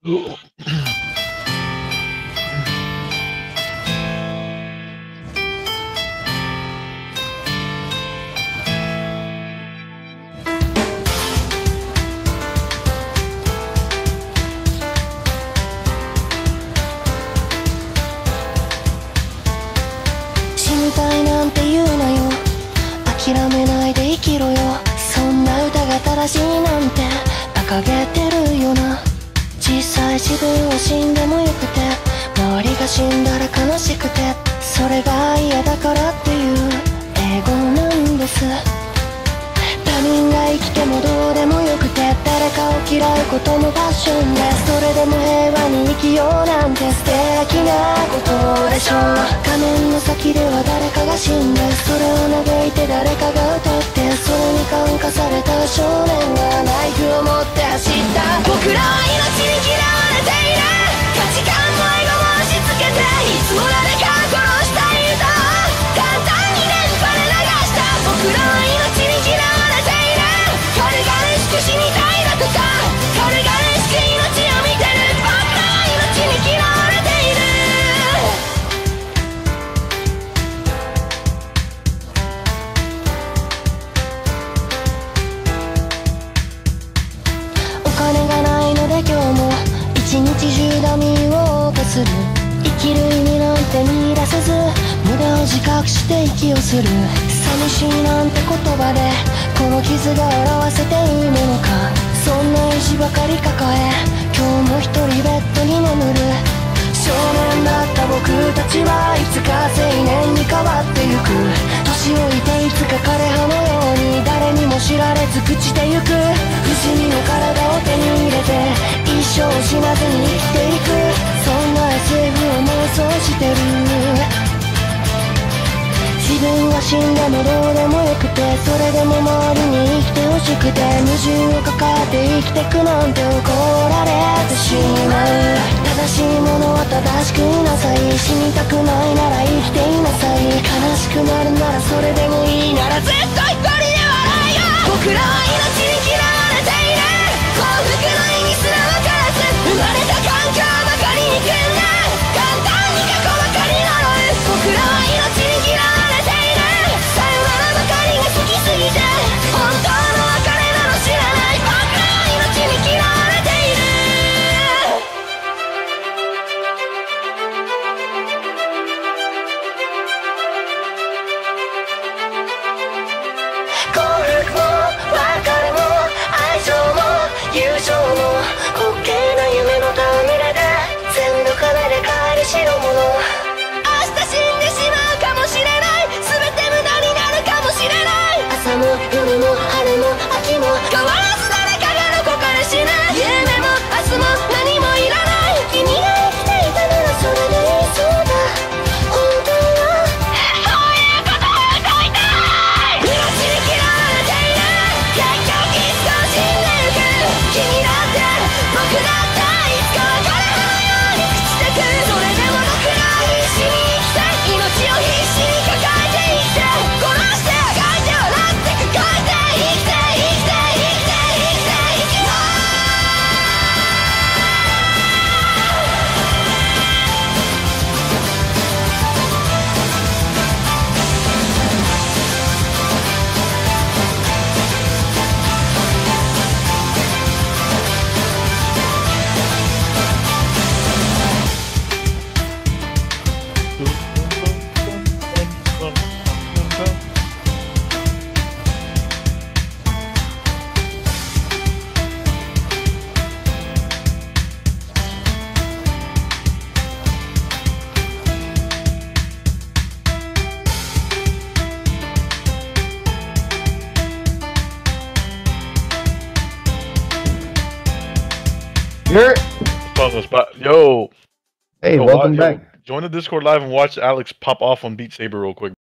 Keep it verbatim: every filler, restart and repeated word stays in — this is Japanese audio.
死にたいなんて言うなよ、諦めないで生きろよ。そんな歌が正しいなんて馬鹿げてるよな。実際自分は死んでもよくて、周りが死んだら悲しくて、それが嫌だからっていう英語なんです。他人が生きてもどうでもよくて、誰かを嫌うこともファッションで、それでも平和に生きようなんて素敵なことでしょう。画面の先では誰かが死んで、それを嘆いて誰かが歌って、それに感化された少年がナイフを持って走った。僕らは命に嫌われている、価値観もエゴも押し付けて、いつも誰かを殺したい歌を簡単に電波で流した。僕らは命に嫌われている、軽々しく死にたいだとか、軽々しく命を見てる。僕らは命に嫌われている。お金がないので今日も一日中ダミーを謳歌する。生きる意味なんて見出せず、無駄を自覚して息をする。寂しいなんて言葉でこの傷が表せていいものか。そんな意地ばかり抱え、今日も一人ベッドに眠る。少年だった僕たちはいつか青年に変わってゆく。年老いていつか枯葉のように誰にも知られず朽ちてゆく。不死身の体を手に入れて一生死なずに生きていく。そんな エスエフ を妄想してる。自分は死んでもどうでもよくて、それでも周りに生きてほしくて、矛盾を抱えて生きてくなんて怒られてしまう。正しいものは正しくいなさい、死にたくないなら生きていなさい。悲しくなるならそれでもいいならずっと一人で笑いよ。僕らは命に嫌われている、幸福の意味すら分からず、生まれた環境ばかりに組んだ簡単に過去ばかり呪う。僕らは命に嫌われている、さよならばかりが好きすぎて、本当の別れなの知らない。僕らは命に嫌われている。幸福も別れも愛情も友情も滑稽な夢の戯れで、全部金で買える代物。明日死んでしまうかもしれない、全て無駄になるかもしれない。朝も夜も春も秋も変わらず誰かがどこかで死ぬ。夢も明日も何もいらない。君が生きていたならそれでいいそうだ。本当はそういうことを歌いたい。命に嫌われている、結局いつか死んでゆく。君だって僕だっていつか別れのように朽ちてく。それでも僕らは必死に生きて、命を必死に抱えて生きて、殺してあがいて笑って抱えて生きて生きて生きて生きて生きよう。 You're On the spot. Yo. hey, Yo, welcome watch- yo, back. join the Discord live and watch Alex pop off on Beatsaber real quick.